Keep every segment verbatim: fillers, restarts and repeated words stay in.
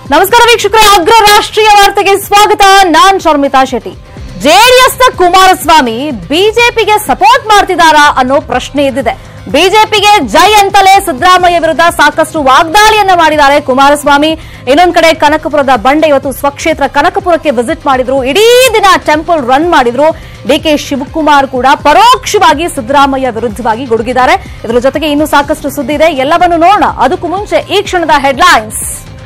ನಮಸ್ಕಾರ ವೀಕ್ಷಕರೇ, ಅಗ್ರ ರಾಷ್ಟ್ರೀಯ ವಾರ್ತೆಗೆ ಸ್ವಾಗತ. ನಾನ್ ಶರ್ಮಿತಾ ಶೆಟ್ಟಿ. ಜೆಡಿಎಸ್ನ ಕುಮಾರಸ್ವಾಮಿ ಬಿಜೆಪಿಗೆ ಸಪೋರ್ಟ್ ಮಾಡ್ತಿದ್ದಾರಾ ಅನ್ನೋ ಪ್ರಶ್ನೆ ಇದ್ದಿದೆ. ಬಿಜೆಪಿಗೆ ಜೈ ಅಂತಲೇ ಸಿದ್ದರಾಮಯ್ಯ ವಿರುದ್ಧ ಸಾಕಷ್ಟು ವಾಗ್ದಾಳಿಯನ್ನ ಮಾಡಿದ್ದಾರೆ ಕುಮಾರಸ್ವಾಮಿ. ಇನ್ನೊಂದು ಕಡೆ ಕನಕಪುರದ ಬಂಡೆ ಇವತ್ತು ಸ್ವಕ್ಷೇತ್ರ ಕನಕಪುರಕ್ಕೆ ವಿಸಿಟ್ ಮಾಡಿದ್ರು. ಇಡೀ ದಿನ ಟೆಂಪಲ್ ರನ್ ಮಾಡಿದ್ರು. ಡಿಕೆ ಶಿವಕುಮಾರ್ ಕೂಡ ಪರೋಕ್ಷವಾಗಿ ಸಿದ್ದರಾಮಯ್ಯ ವಿರುದ್ಧವಾಗಿ ಗುಡುಗಿದ್ದಾರೆ. ಇದರ ಜೊತೆಗೆ ಇನ್ನೂ ಸಾಕಷ್ಟು ಸುದ್ದಿ ಇದೆ, ಎಲ್ಲವನ್ನೂ ನೋಡೋಣ. ಅದಕ್ಕೂ ಮುಂಚೆ ಈ ಕ್ಷಣದ ಹೆಡ್ಲೈನ್ಸ್.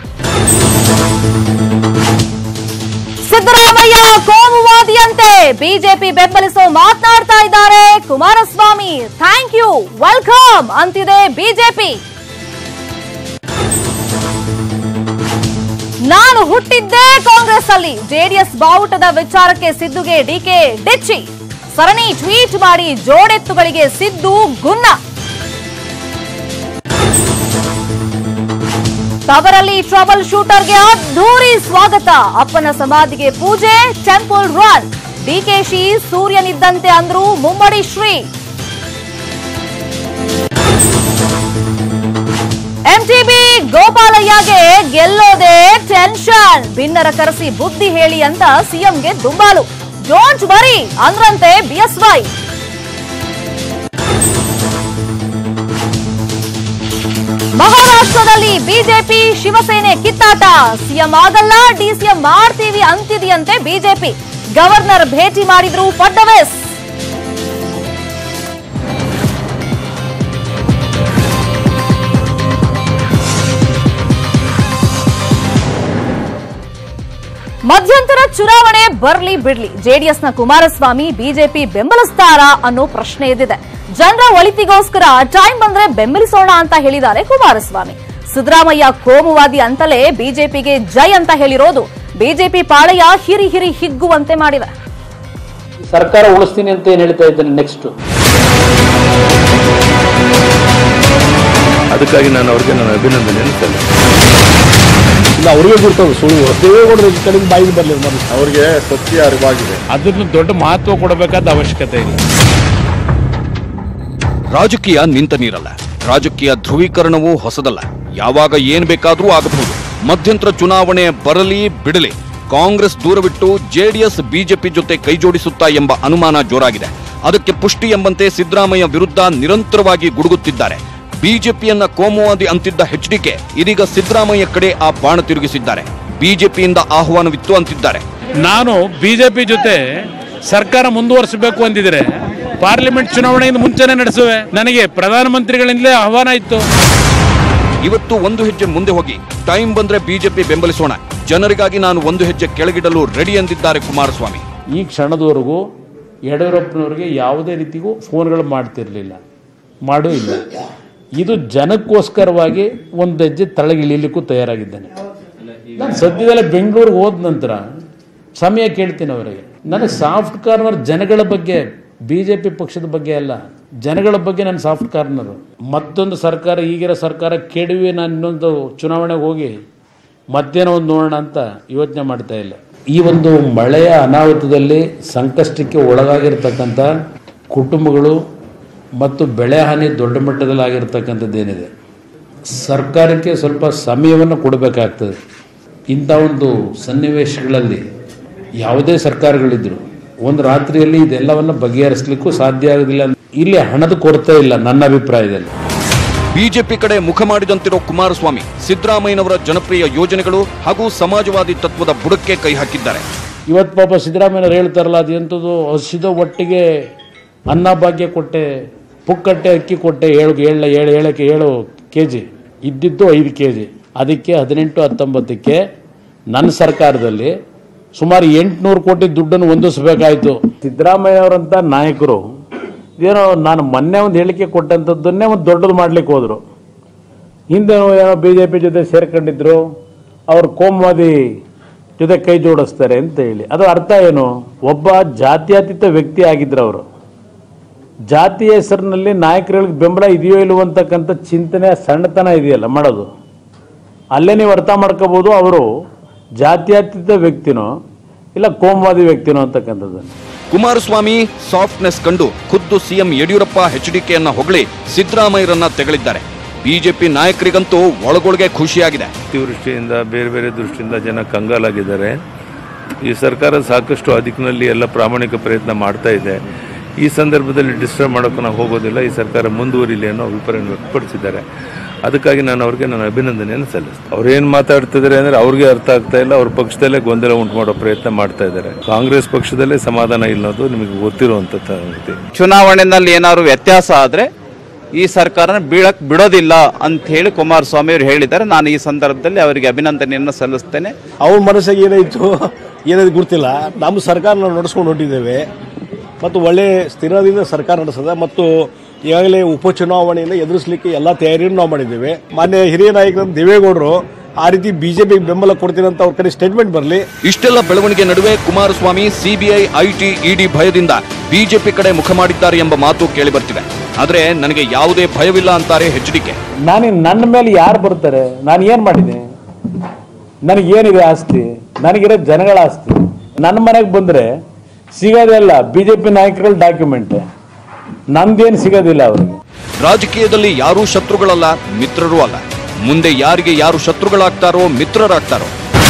ಸಿದ್ದರಾಮಯ್ಯ ಕೋಮುವಾದಿಯಂತೆ ಬಿಜೆಪಿ ಬೆಂಬಲಿಸೋ ಮಾತನಾಡ್ತಾ ಇದ್ದಾರೆ ಕುಮಾರಸ್ವಾಮಿ. ಥ್ಯಾಂಕ್ ಯು, ವೆಲ್ಕಮ್ ಅಂತಿದೆ ಬಿಜೆಪಿ. ನಾನು ಹುಟ್ಟಿದ್ದೇ ಕಾಂಗ್ರೆಸ್ ಅಲ್ಲಿ. ಜೆಡಿಎಸ್ ಬಾವುಟದ ವಿಚಾರಕ್ಕೆ ಸಿದ್ದುಗೆ ಡಿಕೆ ಡಿಚ್ಚಿ. ಸರಣಿ ಟ್ವೀಟ್ ಮಾಡಿ ಜೋಡೆತ್ತುಗಳಿಗೆ ಸಿದ್ದು ಗುನ್ನ. ತವರಲ್ಲಿ ಟ್ರಬಲ್ ಶೂಟರ್ಗೆ ಅದ್ಧೂರಿ ಸ್ವಾಗತ. ಅಪ್ಪನ ಸಮಾಧಿಗೆ ಪೂಜೆ, ಟೆಂಪಲ್ ರನ್. ಡಿಕೆಶಿ ಸೂರ್ಯನಿದ್ದಂತೆ ಅಂದ್ರು ಮುಮ್ಮಡಿ ಶ್ರೀ. ಎಂಟಿಬಿ ಗೋಪಾಲಯ್ಯಗೆ ಗೆಲ್ಲೋದೆ ಟೆನ್ಷನ್. ಭಿನ್ನರ ಕರೆಸಿ ಬುದ್ಧಿ ಹೇಳಿ ಅಂತ ಸಿಎಂಗೆ ದುಂಬಾಲು. ಡೋಂಟ್ ವರಿ ಅಂದ್ರಂತೆ ಬಿಎಸ್ವೈ. ಮಹಾರಾಷ್ಟ್ರದಲ್ಲಿ ಬಿಜೆಪಿ ಶಿವಸೇನೆ ಕಿತ್ತಾಟ. ಸಿಎಂ ಆಗಲ್ಲ, ಡಿಸಿಎಂ ಮಾಡ್ತೀವಿ ಅಂತಿದೆಯಂತೆ ಬಿಜೆಪಿ. ಗವರ್ನರ್ ಭೇಟಿ ಮಾಡಿದ್ರು ಫಡ್ನವೀಸ್. ಮಧ್ಯಂತರ ಚುನಾವಣೆ ಬರ್ಲಿ ಬಿಡ್ಲಿ, ಜೆಡಿಎಸ್ನ ಕುಮಾರಸ್ವಾಮಿ ಬಿಜೆಪಿ ಬೆಂಬಲಿಸ್ತಾರಾ ಅನ್ನೋ ಪ್ರಶ್ನೆ ಎದ್ದಿದೆ. ಜನರ ಒಳಿತಿಗೋಸ್ಕರ ಟೈಮ್ ಬಂದ್ರೆ ಬೆಂಬಲಿಸೋಣ ಅಂತ ಹೇಳಿದ್ದಾರೆ ಕುಮಾರಸ್ವಾಮಿ. ಸಿದ್ದರಾಮಯ್ಯ ಕೋಮುವಾದಿ ಅಂತಲೇ ಬಿಜೆಪಿಗೆ ಜೈ ಅಂತ ಹೇಳಿರೋದು ಬಿಜೆಪಿ ಪಾಳೆಯ ಹಿರಿ ಹಿರಿ ಹಿಗ್ಗುವಂತೆ ಮಾಡಿದೆ. ಸರ್ಕಾರ ಉಳಿಸ್ತೀನಿ ಅಂತ ಏನ್ ಹೇಳ್ತಾ ಇದ್ದೇನೆ ನೆಕ್ಸ್ಟ್. ಅದಕ್ಕಾಗಿ ನಾನು ಅವ್ರಿಗೆ ನಾನು ಅಭಿನಂದನೆ ಇಲ್ಲ, ಅವ್ರಿಗೆ ಗೊತ್ತದು ಸುಳ್ಳು ದೇವೇಗೌಡರ ಕಡೆಗೆ ಬಾಯಿಗೆ ಬರಲಿಲ್ಲ. ಅವ್ರಿಗೆ ಸತ್ಯ ಅರಿವಾಗಿದೆ, ಅದನ್ನು ದೊಡ್ಡ ಮಹತ್ವ ಕೊಡಬೇಕಾದ ಅವಶ್ಯಕತೆ ಇಲ್ಲ. ರಾಜಕೀಯ ನಿಂತ ನೀರಲ್ಲ, ರಾಜಕೀಯ ಧ್ರುವೀಕರಣವೂ ಹೊಸದಲ್ಲ. ಯಾವಾಗ ಏನ್ ಬೇಕಾದ್ರೂ ಆಗಬಹುದು. ಮಧ್ಯಂತರ ಚುನಾವಣೆ ಬರಲಿ ಬಿಡಲಿ, ಕಾಂಗ್ರೆಸ್ ದೂರವಿಟ್ಟು ಜೆಡಿಎಸ್ ಬಿಜೆಪಿ ಜೊತೆ ಕೈಜೋಡಿಸುತ್ತಾ ಎಂಬ ಅನುಮಾನ ಜೋರಾಗಿದೆ. ಅದಕ್ಕೆ ಪುಷ್ಟಿ ಎಂಬಂತೆ ಸಿದ್ದರಾಮಯ್ಯ ವಿರುದ್ಧ ನಿರಂತರವಾಗಿ ಗುಡುಗುತ್ತಿದ್ದಾರೆ. ಬಿಜೆಪಿಯನ್ನ ಕೋಮುವಾದಿ ಅಂತಿದ್ದ ಎಚ್ಡಿಕೆ ಇದೀಗ ಸಿದ್ದರಾಮಯ್ಯ ಕಡೆ ಆ ಬಾಣ ತಿರುಗಿಸಿದ್ದಾರೆ. ಬಿಜೆಪಿಯಿಂದ ಆಹ್ವಾನವಿತ್ತು ಅಂತಿದ್ದಾರೆ. ನಾನು ಬಿಜೆಪಿ ಜೊತೆ ಸರ್ಕಾರ ಮುಂದುವರಿಸಬೇಕು ಅಂದಿದ್ರೆ ಪಾರ್ಲಿಮೆಂಟ್ ಚುನಾವಣೆಯಿಂದ ಮುಂಚೆನೆ ನಡೆಸುವೆ. ನನಗೆ ಪ್ರಧಾನಮಂತ್ರಿಗಳಿಂದಲೇ ಆಹ್ವಾನ ಇತ್ತು. ಇವತ್ತು ಒಂದು ಹೆಜ್ಜೆ ಮುಂದೆ ಹೋಗಿ ಟೈಮ್ ಬಂದ್ರೆ ಬಿಜೆಪಿ ಬೆಂಬಲಿಸೋಣ, ಜನರಿಗಾಗಿ ನಾನು ಒಂದು ಹೆಜ್ಜೆ ಕೆಳಗಿಡಲು ರೆಡಿ ಎಂದಿದ್ದಾರೆ ಕುಮಾರಸ್ವಾಮಿ. ಈ ಕ್ಷಣದವರೆಗೂ ಯಡಿಯೂರಪ್ಪನವರಿಗೆ ಯಾವುದೇ ರೀತಿಗೂ ಫೋನ್ಗಳು ಮಾಡ್ತಿರ್ಲಿಲ್ಲ, ಮಾಡೂ ಇಲ್ಲ. ಇದು ಜನಕ್ಕೋಸ್ಕರವಾಗಿ ಒಂದು ಹೆಜ್ಜೆ ತಳಗಿಳಿಲಿಕ್ಕೂ ತಯಾರಾಗಿದ್ದೇನೆ. ನಾನು ಸದ್ಯದಲ್ಲೇ ಬೆಂಗಳೂರಿಗೆ ಹೋದ ನಂತರ ಸಮಯ ಕೇಳ್ತೀನಿ ಅವರಿಗೆ. ನನಗೆ ಸಾಫ್ಟ್ ಕಾರ್ನರ್ ಜನಗಳ ಬಗ್ಗೆ, ಬಿಜೆಪಿ ಪಕ್ಷದ ಬಗ್ಗೆ ಅಲ್ಲ, ಜನಗಳ ಬಗ್ಗೆ ನಾನು ಸಾಫ್ಟ್ ಕಾರ್ನರು. ಮತ್ತೊಂದು ಸರ್ಕಾರ, ಈಗಿರೋ ಸರ್ಕಾರ ಕೆಡವಿ ನಾನು ಇನ್ನೊಂದು ಚುನಾವಣೆಗೆ ಹೋಗಿ ಮಧ್ಯಾಹ್ನ ಒಂದು ನೋಡೋಣ ಅಂತ ಯೋಚನೆ ಮಾಡ್ತಾ ಇಲ್ಲ. ಈ ಒಂದು ಮಳೆಯ ಅನಾಹುತದಲ್ಲಿ ಸಂಕಷ್ಟಕ್ಕೆ ಒಳಗಾಗಿರ್ತಕ್ಕಂಥ ಕುಟುಂಬಗಳು ಮತ್ತು ಬೆಳೆ ಹಾನಿ ದೊಡ್ಡ ಮಟ್ಟದಲ್ಲಿ ಆಗಿರ್ತಕ್ಕಂಥದ್ದೇನಿದೆ, ಸರ್ಕಾರಕ್ಕೆ ಸ್ವಲ್ಪ ಸಮಯವನ್ನು ಕೊಡಬೇಕಾಗ್ತದೆ. ಇಂಥ ಒಂದು ಸನ್ನಿವೇಶಗಳಲ್ಲಿ ಯಾವುದೇ ಸರ್ಕಾರಗಳಿದ್ರು ಒಂದು ರಾತ್ರಿಯಲ್ಲಿ ಇದೆಲ್ಲವನ್ನು ಬಗೆಹರಿಸಲಿಕ್ಕೂ ಸಾಧ್ಯ ಆಗೋದಿಲ್ಲ. ಇಲ್ಲಿ ಹಣದ ಕೊರತೆ ಇಲ್ಲ ನನ್ನ ಅಭಿಪ್ರಾಯದಲ್ಲಿ. ಬಿಜೆಪಿ ಕಡೆ ಮುಖ ಮಾಡಿದಂತಿರೋ ಕುಮಾರಸ್ವಾಮಿ ಸಿದ್ದರಾಮಯ್ಯನವರ ಜನಪ್ರಿಯ ಯೋಜನೆಗಳು ಹಾಗೂ ಸಮಾಜವಾದಿ ತತ್ವದ ಬುಡಕ್ಕೆ ಕೈ ಹಾಕಿದ್ದಾರೆ. ಇವತ್ತು ಪಾಪ ಸಿದ್ದರಾಮಯ್ಯನವರು ಹೇಳ್ತಾರಲ್ಲ, ಅದು ಎಂಥದ್ದು ಹಸಿದ ಒಟ್ಟಿಗೆ ಅನ್ನ ಭಾಗ್ಯ ಕೊಟ್ಟೆ, ಪುಕ್ಕಟ್ಟೆ ಅಕ್ಕಿ ಕೊಟ್ಟೆ, ಏಳು ಏಳು ಏಳು ಏಳಕ್ಕೆ ಏಳು ಕೆ ಜಿ ಇದ್ದಿದ್ದು ಐದು ಕೆ ಜಿ ಅದಕ್ಕೆ ಹದಿನೆಂಟು ಹತ್ತೊಂಬತ್ತಕ್ಕೆ ನನ್ನ ಸರ್ಕಾರದಲ್ಲಿ ಸುಮಾರು ಎಂಟುನೂರು ಕೋಟಿ ದುಡ್ಡನ್ನು ಹೊಂದಿಸಬೇಕಾಯಿತು. ಸಿದ್ದರಾಮಯ್ಯವರಂಥ ನಾಯಕರು ಏನೋ ನಾನು ಮೊನ್ನೆ ಒಂದು ಹೇಳಿಕೆ ಕೊಟ್ಟಂಥದ್ದನ್ನೇ ಒಂದು ದೊಡ್ಡದು ಮಾಡ್ಲಿಕ್ಕೆ ಹೋದರು. ಹಿಂದೆ ಏನೋ ಬಿ ಜೆ ಪಿ ಜೊತೆ ಸೇರ್ಕೊಂಡಿದ್ರು, ಅವರು ಕೋಮುವಾದಿ ಜೊತೆ ಕೈ ಜೋಡಿಸ್ತಾರೆ ಅಂತ ಹೇಳಿ. ಅದರ ಅರ್ಥ ಏನು? ಒಬ್ಬ ಜಾತ್ಯತೀತ ವ್ಯಕ್ತಿ ಆಗಿದ್ರು ಅವರು. ಜಾತಿಯ ಹೆಸರಿನಲ್ಲಿ ನಾಯಕರುಗಳಿಗೆ ಬೆಂಬಲ ಇದೆಯೋ ಇಲ್ಲವೋ ಅಂತಕ್ಕಂಥ ಚಿಂತನೆ ಸಣ್ಣತನ ಇದೆಯಲ್ಲ ಮಾಡೋದು. ಅಲ್ಲೇ ನೀವು ಅರ್ಥ ಮಾಡ್ಕೋಬೋದು ಅವರು ಜಾತ್ಯತೀತ ವ್ಯಕ್ತಿನೋ ಇಲ್ಲ ಕೋಮುವಾದಿ ವ್ಯಕ್ತಿನೋ ಅಂತಕ್ಕಂಥದ್ದನ್ನು. ಕುಮಾರಸ್ವಾಮಿ ಸಾಫ್ಟ್ನೆಸ್ ಕಂಡು ಖುದ್ದು ಸಿಎಂ ಯಡಿಯೂರಪ್ಪ ಎಚ್ಡಿಕೆಯನ್ನ ಹೊಗಳಿ ಸಿದ್ದರಾಮಯ್ಯರನ್ನ ತೆಗಳಿದ್ದಾರೆ. ಬಿಜೆಪಿ ನಾಯಕರಿಗಂತೂ ಒಳಗೊಳಗೆ ಖುಷಿಯಾಗಿದೆ. ಅತಿವೃಷ್ಟಿಯಿಂದ ಬೇರೆ ಬೇರೆ ದೃಷ್ಟಿಯಿಂದ ಜನ ಕಂಗಾಲಾಗಿದ್ದಾರೆ. ಈ ಸರ್ಕಾರ ಸಾಕಷ್ಟು ಆ ದಿಕ್ಕಿನಲ್ಲಿ ಎಲ್ಲ ಪ್ರಾಮಾಣಿಕ ಪ್ರಯತ್ನ ಮಾಡ್ತಾ ಇದೆ. ಈ ಸಂದರ್ಭದಲ್ಲಿ ಡಿಸ್ಟರ್ಬ್ ಮಾಡೋಕೆ ನಾವು ಹೋಗೋದಿಲ್ಲ. ಈ ಸರ್ಕಾರ ಮುಂದುವರಿಲಿ ಅನ್ನೋ ಅಭಿಪ್ರಾಯ ವ್ಯಕ್ತಪಡಿಸಿದ್ದಾರೆ. ಅದಕ್ಕಾಗಿ ನಾನು ಅವ್ರಿಗೆ ನನ್ನ ಅಭಿನಂದನೆಯನ್ನು ಸಲ್ಲಿಸ್ತೀನಿ. ಅವ್ರೇನು ಮಾತಾಡ್ತಿದ್ದಾರೆ ಅಂದರೆ ಅವ್ರಿಗೆ ಅರ್ಥ ಆಗ್ತಾ ಇಲ್ಲ. ಅವ್ರ ಪಕ್ಷದಲ್ಲೇ ಗೊಂದಲ ಉಂಟು ಮಾಡೋ ಪ್ರಯತ್ನ ಮಾಡ್ತಾ ಇದ್ದಾರೆ. ಕಾಂಗ್ರೆಸ್ ಪಕ್ಷದಲ್ಲೇ ಸಮಾಧಾನ ಇಲ್ಲೋದು ನಿಮಗೆ ಗೊತ್ತಿರುವಂಥ ಸಂಗತಿ. ಚುನಾವಣೆಯಲ್ಲಿ ಏನಾದ್ರು ವ್ಯತ್ಯಾಸ ಆದರೆ ಈ ಸರ್ಕಾರನ ಬೀಳಕ್ ಬಿಡೋದಿಲ್ಲ ಅಂತ ಹೇಳಿ ಕುಮಾರಸ್ವಾಮಿ ಅವರು ಹೇಳಿದ್ದಾರೆ. ನಾನು ಈ ಸಂದರ್ಭದಲ್ಲಿ ಅವರಿಗೆ ಅಭಿನಂದನೆಯನ್ನು ಸಲ್ಲಿಸ್ತೇನೆ. ಅವ್ರ ಮನಸ್ಸಿಗೆ ಏನಾಯಿತು ಏನಾದ್ರು ಗೊತ್ತಿಲ್ಲ. ನಮ್ಮ ಸರ್ಕಾರ ನಾವು ನಡೆಸ್ಕೊಂಡು ಹೊಂಟಿದ್ದೇವೆ ಮತ್ತು ಒಳ್ಳೆ ಸ್ಥಿರದಿಂದ ಸರ್ಕಾರ ನಡೆಸದ ಮತ್ತು ಈಗಾಗಲೇ ಉಪಚುನಾವಣೆಯನ್ನು ಎದುರಿಸಲಿಕ್ಕೆ ಎಲ್ಲ ತಯಾರಿಯನ್ನು ನಾವು ಮಾಡಿದ್ದೇವೆ. ಮಾನ್ಯ ಹಿರಿಯ ನಾಯಕರಾದ ದೇವೇಗೌಡರು ಆ ರೀತಿ ಬಿಜೆಪಿಗೆ ಬೆಂಬಲ ಕೊಡ್ತೀನಿ ಅಂತ ಅವ್ರ ಕಡೆ ಸ್ಟೇಟ್ಮೆಂಟ್ ಬರಲಿ. ಇಷ್ಟೆಲ್ಲ ಬೆಳವಣಿಗೆ ನಡುವೆ ಕುಮಾರಸ್ವಾಮಿ ಸಿಬಿಐ, ಐಟಿ, ಇಡಿ ಭಯದಿಂದ ಬಿಜೆಪಿ ಕಡೆ ಮುಖ ಮಾಡಿದ್ದಾರೆ ಎಂಬ ಮಾತು ಕೇಳಿ ಬರ್ತಿದೆ. ಆದ್ರೆ ನನಗೆ ಯಾವುದೇ ಭಯವಿಲ್ಲ ಅಂತಾರೆ ಎಚ್ ಡಿ ಕೆ. ನಾನು ನನ್ನ ಮೇಲೆ ಯಾರು ಬರ್ತಾರೆ? ನಾನು ಏನ್ ಮಾಡಿದೆ? ನನಗೇನಿದೆ ಆಸ್ತಿ? ನನಗಿರೋ ಜನಗಳ ಆಸ್ತಿ. ನನ್ನ ಮನೆಗೆ ಬಂದ್ರೆ ಸಿಗೋದಿಲ್ಲ ಬಿಜೆಪಿ ನಾಯಕರುಗಳ ಡಾಕ್ಯುಮೆಂಟ್, ನಮ್ದೇನು ಸಿಗೋದಿಲ್ಲ ಅವರಿಗೆ. ರಾಜಕೀಯದಲ್ಲಿ ಯಾರೂ ಶತ್ರುಗಳಲ್ಲ, ಮಿತ್ರರೂ ಅಲ್ಲ. ಮುಂದೆ ಯಾರಿಗೆ ಯಾರು ಶತ್ರುಗಳಾಗ್ತಾರೋ ಮಿತ್ರರಾಗ್ತಾರೋ.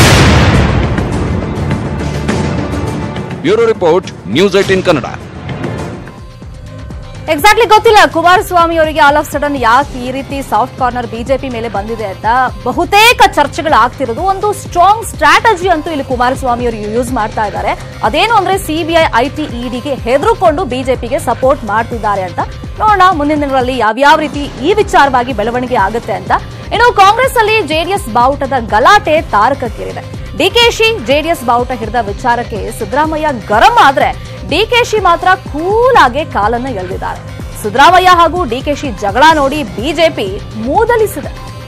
Bureau report, news eighteen Kannada. Exactly ಗೊತ್ತಿಲ್ಲ ಕುಮಾರಸ್ವಾಮಿ ಅವರಿಗೆ ಆಲ್ ಆಫ್ ಸಡನ್ ಯಾಕೆ ಈ ರೀತಿ ಸಾಫ್ಟ್ ಕಾರ್ನರ್ ಬಿಜೆಪಿ ಮೇಲೆ ಬಂದಿದೆ ಅಂತ. ಬಹುತೇಕ ಚರ್ಚೆಗಳಾಗ್ತಿರೋದು ಒಂದು ಸ್ಟ್ರಾಂಗ್ ಸ್ಟ್ರಾಟಜಿ ಅಂತೂ ಇಲ್ಲಿ ಕುಮಾರಸ್ವಾಮಿ ಅವರು ಯೂಸ್ ಮಾಡ್ತಾ ಇದ್ದಾರೆ. ಅದೇನು ಅಂದ್ರೆ ಸಿಬಿಐ, ಐಟಿ, ಇಡಿಗೆ ಹೆದರುಕೊಂಡು ಬಿಜೆಪಿಗೆ ಸಪೋರ್ಟ್ ಮಾಡ್ತಿದ್ದಾರೆ ಅಂತ. ನೋಡೋಣ ಮುಂದಿನ ದಿನಗಳಲ್ಲಿ ಯಾವ್ಯಾವ ರೀತಿ ಈ ವಿಚಾರವಾಗಿ ಬೆಳವಣಿಗೆ ಆಗುತ್ತೆ ಅಂತ. ಇನ್ನು ಕಾಂಗ್ರೆಸ್ ಅಲ್ಲಿ ಜೆಡಿಎಸ್ ಬಾವುಟದ ಗಲಾಟೆ ತಾರಕಕ್ಕೇರಿದೆ. ಡಿಕೆಶಿ ಜೆಡಿಎಸ್ ಬಾವುಟ ಹಿಡಿದ ವಿಚಾರಕ್ಕೆ ಸಿದ್ದರಾಮಯ್ಯ ಗರಂ ಆದ್ರೆ ಡಿಕೆಶಿ ಮಾತ್ರ ಕೂಲ್ ಆಗಿ ಕಾಲನ್ನ ಎಳೆದಿದ್ದಾರೆ. ಸಿದ್ದರಾಮಯ್ಯ ಹಾಗೂ ಡಿಕೆಶಿ ಜಗಳ ನೋಡಿ ಬಿಜೆಪಿ ಮೂದಲಿಸಿದೆ.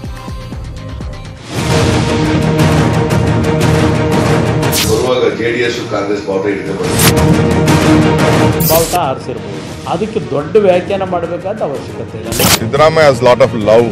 ಜೆಡಿಎಸ್ ಕಾಂಗ್ರೆಸ್ ಬಾವುಟ ಬಾವುಟ ಆರಿಸಿರ್ಬೋದು, ಅದಕ್ಕೆ ದೊಡ್ಡ ವ್ಯಾಖ್ಯಾನ ಮಾಡಬೇಕಾದ ಅವಶ್ಯಕತೆ ಇಲ್ಲ. Siddaramaiah has lot of love.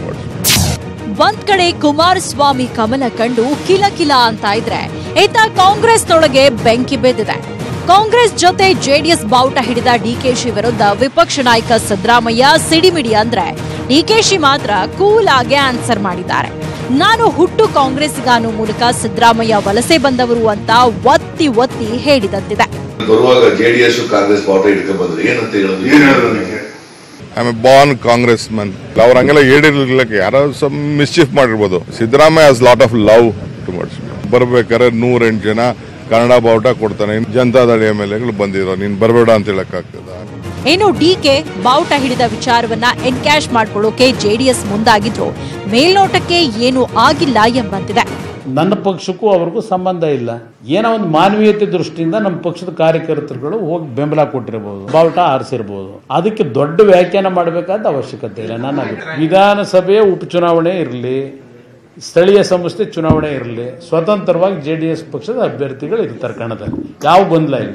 ಒಂದ್ ಕಡೆ ಕುಮಾರಸ್ವಾಮಿ ಕಮಲ ಕಂಡು ಕಿಲ ಕಿಲ ಅಂತ ಇದ್ರೆ ಈತ ಕಾಂಗ್ರೆಸ್ನೊಳಗೆ ಬೆಂಕಿ ಬೆದ್ದಿದೆ. ಕಾಂಗ್ರೆಸ್ ಜೊತೆ ಜೆಡಿಎಸ್ ಬಾವುಟ ಹಿಡಿದ ಡಿಕೆಶಿ ವಿರುದ್ಧ ವಿಪಕ್ಷ ನಾಯಕ ಸಿದ್ದರಾಮಯ್ಯ ಸಿಡಿಮಿಡಿ ಅಂದ್ರೆ ಡಿಕೆಶಿ ಮಾತ್ರ ಕೂಲ್ ಆಗಿ ಆನ್ಸರ್ ಮಾಡಿದ್ದಾರೆ. ನಾನು ಹುಟ್ಟು ಕಾಂಗ್ರೆಸ್ಗಾನು ಮೂಲಕ ಸಿದ್ದರಾಮಯ್ಯ ವಲಸೆ ಬಂದವರು ಅಂತ ಒತ್ತಿ ಒತ್ತಿ ಹೇಳಿದಂತಿದೆ. ಬರುವಾಗ ಜೆಡಿಎಸ್ ಕಾಂಗ್ರೆಸ್ ಬಾವುಟ ಹಿಡಿದು ಬಂದ್ರೆ ಏನಂತ ಹೇಳೋದು? ಏನ್ ಹೇಳೋದು? I am a born Congress man. ಅವ್ರು ಹಂಗೆಲ್ಲ ಹೇಳಿರ್ಲಿಕ್ಕೆ ಯಾರೋ ಸಮ್ ಮಿಸ್ಚೀಫ್ ಮಾಡಿರ್ಬೋದು. Siddaramaiah has lot of love towards me. ಬರ್ಬೇಕಾದ್ರೆ ನೂರೆಂಟು ಜನ ಕನ್ನಡ ಬಾವುಟ ಕೊಡ್ತಾನೆ. ಜನತಾದಳ ಎಂ ಎಲ್ ಎಗಳು ಬಂದಿರೋ, ನೀನ್ ಬರಬೇಡ ಅಂತ ಹೇಳಕ್ಕಾಗ್ತದ? ಇನ್ನು ಡಿಕೆ ಬಾವುಟ ಹಿಡಿದ ವಿಚಾರವನ್ನ ಎನ್ಕ್ಯಾಶ್ ಮಾಡ್ಕೊಳ್ಳೋಕೆ ಜೆಡಿಎಸ್ ಮುಂದಾಗಿದ್ರು ಮೇಲ್ನೋಟಕ್ಕೆ ಏನೂ ಆಗಿಲ್ಲ ಎಂಬಂತಿದೆ. ನನ್ನ ಪಕ್ಷಕ್ಕೂ ಅವ್ರಿಗೂ ಸಂಬಂಧ ಇಲ್ಲ. ಏನೋ ಒಂದು ಮಾನವೀಯತೆ ದೃಷ್ಟಿಯಿಂದ ನಮ್ಮ ಪಕ್ಷದ ಕಾರ್ಯಕರ್ತರುಗಳು ಹೋಗಿ ಬೆಂಬಲ ಕೊಟ್ಟಿರಬಹುದು, ಬಾವುಟ ಆರಿಸಿರ್ಬೋದು. ಅದಕ್ಕೆ ದೊಡ್ಡ ವ್ಯಾಖ್ಯಾನ ಮಾಡಬೇಕಾದ ಅವಶ್ಯಕತೆ ಇಲ್ಲ. ನನ್ನ ವಿಧಾನಸಭೆಯ ಉಪಚುನಾವಣೆ ಇರಲಿ, ಸ್ಥಳೀಯ ಸಂಸ್ಥೆ ಚುನಾವಣೆ ಇರಲಿ, ಸ್ವತಂತ್ರವಾಗಿ ಜೆಡಿಎಸ್ ಪಕ್ಷದ ಅಭ್ಯರ್ಥಿಗಳು ಇರ್ತಾರೆ ಕಣದಲ್ಲಿ, ಯಾವ ಗೊಂದಲ ಇಲ್ಲ.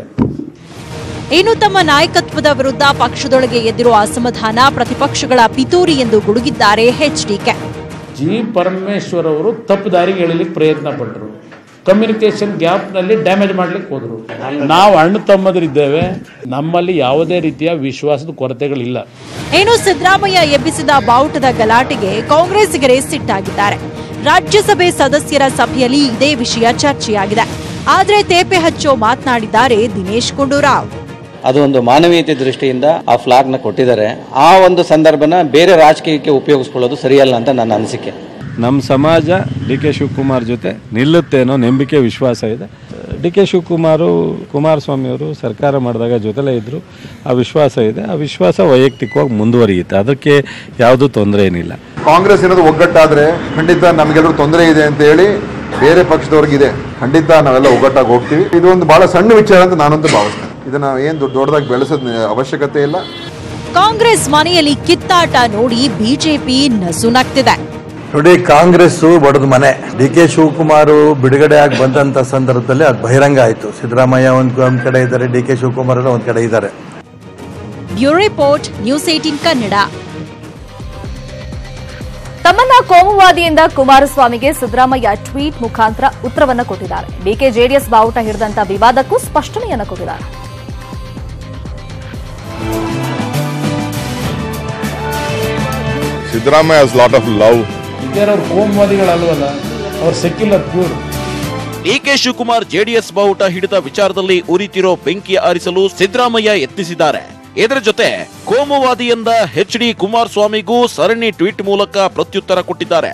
ಇನ್ನು ತಮ್ಮ ನಾಯಕತ್ವದ ವಿರುದ್ಧ ಪಕ್ಷದೊಳಗೆ ಎದ್ದಿರುವ ಅಸಮಾಧಾನ ಪ್ರತಿಪಕ್ಷಗಳ ಪಿತೂರಿ ಎಂದು ಗುಡುಗಿದ್ದಾರೆ ಎಚ್ಡಿಕೆ. ಜಿ ಪರಮೇಶ್ವರ್ ಅವರು ತಪ್ಪು ದಾರಿಗೆ ಎಳಿಲಿಕ್ಕೆ ಪ್ರಯತ್ನ ಪಟ್ಟರು. ಕಮ್ಯುನಿಕೇಶನ್ ಗ್ಯಾಪ್ ನಲ್ಲಿ ಡ್ಯಾಮೇಜ್ ಮಾಡ್ಲಿಕ್ಕೆ ಹೋದ್ರು. ನಾವು ಅಣ್ಣ ತಮ್ಮದರಿದ್ದೇವೆ, ನಮ್ಮಲ್ಲಿ ಯಾವುದೇ ರೀತಿಯ ವಿಶ್ವಾಸದ ಕೊರತೆಗಳಿಲ್ಲ. ಏನು ಸಿದ್ದರಾಮಯ್ಯ ಎಬ್ಬಿಸಿದ ಬಾವುಟದ ಗಲಾಟೆಗೆ ಕಾಂಗ್ರೆಸ್ಸಿಗರೇ ಸಿಟ್ಟಾಗಿದ್ದಾರೆ. ರಾಜ್ಯಸಭೆ ಸದಸ್ಯರ ಸಭೆಯಲ್ಲಿ ಇದೇ ವಿಷಯ ಚರ್ಚೆಯಾಗಿದೆ. ಆದ್ರೆ ತೇಪೆ ಹಚ್ಚೋ ಮಾತನಾಡಿದ್ದಾರೆ ದಿನೇಶ್ ಗುಂಡೂರಾವ್. ಅದು ಒಂದು ಮಾನವೀಯತೆ ದೃಷ್ಟಿಯಿಂದ ಆ ಫ್ಲಾಗ್ ನ ಕೊಟ್ಟಿದ್ದಾರೆ. ಆ ಒಂದು ಸಂದರ್ಭನ ಬೇರೆ ರಾಜಕೀಯಕ್ಕೆ ಉಪಯೋಗಿಸ್ಕೊಳ್ಳೋದು ಸರಿಯಲ್ಲ ಅಂತ ನನ್ನ ಅನಿಸಿಕೆ. ನಮ್ಮ ಸಮಾಜ ಡಿ ಕೆ ಶಿವಕುಮಾರ್ ಜೊತೆ ನಿಲ್ಲುತ್ತೆ ಅನ್ನೋ ನಂಬಿಕೆ, ವಿಶ್ವಾಸ ಇದೆ. ಡಿ ಕೆ ಶಿವಕುಮಾರು ಕುಮಾರಸ್ವಾಮಿ ಅವರು ಸರ್ಕಾರ ಮಾಡಿದಾಗ ಜೊತೆಲೇ ಇದ್ದರು. ಆ ವಿಶ್ವಾಸ ಇದೆ. ಆ ವಿಶ್ವಾಸ ವೈಯಕ್ತಿಕವಾಗಿ ಮುಂದುವರಿಯುತ್ತೆ. ಅದಕ್ಕೆ ಯಾವುದೂ ತೊಂದರೆ ಏನಿಲ್ಲ. ಕಾಂಗ್ರೆಸ್ ಏನಾದ್ರು ಒಗ್ಗಟ್ಟಾದ್ರೆ ಖಂಡಿತ ನಮಗೆಲ್ಲರೂ ತೊಂದರೆ ಇದೆ ಅಂತ ಹೇಳಿ ಬೇರೆ ಪಕ್ಷದವ್ರಿಗಿದೆ. ಖಂಡಿತ ನಾವೆಲ್ಲ ಒಗ್ಗಟ್ಟಾಗಿ ಹೋಗ್ತೀವಿ. ಇದು ಒಂದು ಬಹಳ ಸಣ್ಣ ವಿಚಾರ ಅಂತ ನಾನಂತೂ ಭಾವಿಸ್ತೇನೆ. ಇದನ್ನ ಏನು ದೊಡ್ಡದಾಗಿ ಬೆಳೆಸೋದ ಅವಶ್ಯಕತೆ ಇಲ್ಲ. ಕಾಂಗ್ರೆಸ್ ಮನೆಯಲ್ಲಿ ಕಿತ್ತಾಟ ನೋಡಿ ಬಿಜೆಪಿ ನಸುನಗ್ತಿದೆ. ನೋಡಿ, ಕಾಂಗ್ರೆಸ್ ಬಡದ ಮನೆ. ಡಿ ಕೆ ಶಿವಕುಮಾರ್ ಬಿಡುಗಡೆ ಆಗಿ ಬಂದಂತ ಸಂದರ್ಭದಲ್ಲಿ ಅದು ಬಹಿರಂಗ ಆಯಿತು. ಸಿದ್ದರಾಮಯ್ಯ ಒಂದ್ ಒಂದ್ ಕಡೆ ಇದ್ದಾರೆ, ಡಿ ಕೆ ಶಿವಕುಮಾರ್ ಒಂದ್ ಕಡೆ ಇದ್ದಾರೆ. Bureau report, news eighteen Kannada. ತಮ್ಮನ್ನ ಕೋಮುವಾದಿಯಿಂದ ಕುಮಾರಸ್ವಾಮಿಗೆ ಸಿದ್ದರಾಮಯ್ಯ ಟ್ವೀಟ್ ಮುಖಾಂತರ ಉತ್ತರವನ್ನ ಕೊಟ್ಟಿದ್ದಾರೆ. ಡಿಕೆ ಜೆಡಿಎಸ್ ಬಾವುಟ ಹಿಡಿದಂತ ವಿವಾದಕ್ಕೂ ಸ್ಪಷ್ಟನೆಯನ್ನ ಕೊಟ್ಟಿದ್ದಾರೆ. Siddaramaiah has lot of love. ಇದ್ದಾರೆ ಅವ್ರು ಕೋಮುವಾದಿಗಳಲ್ವಲ್ಲ, ಅವ್ರು secular pure. DK Shivakumar JDS ಬಾವುಟ ಹಿಡಿದ ವಿಚಾರದಲ್ಲಿ ಉರಿತಿರೋ ಬೆಂಕಿ ಆರಿಸಲು ಸಿದ್ದರಾಮಯ್ಯ ಯತ್ನಿಸಿದ್ದಾರೆ. ಇದರ ಜೊತೆ ಕೋಮುವಾದಿಯಿಂದ ಎಚ್ ಡಿ ಕುಮಾರಸ್ವಾಮಿಗೂ ಸರಣಿ ಟ್ವೀಟ್ ಮೂಲಕ ಪ್ರತ್ಯುತ್ತರ ಕೊಟ್ಟಿದ್ದಾರೆ.